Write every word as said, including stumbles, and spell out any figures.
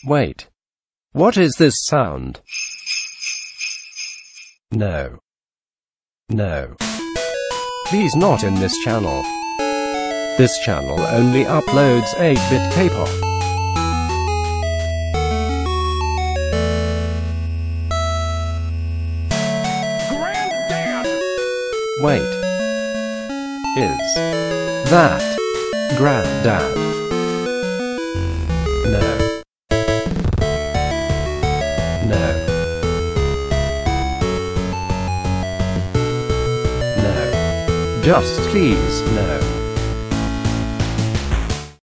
Wait. What is this sound? No. No. Please, not in this channel. This channel only uploads eight bit K-pop. Granddad! Wait. Is that Granddad? No. No. No. Just please, no.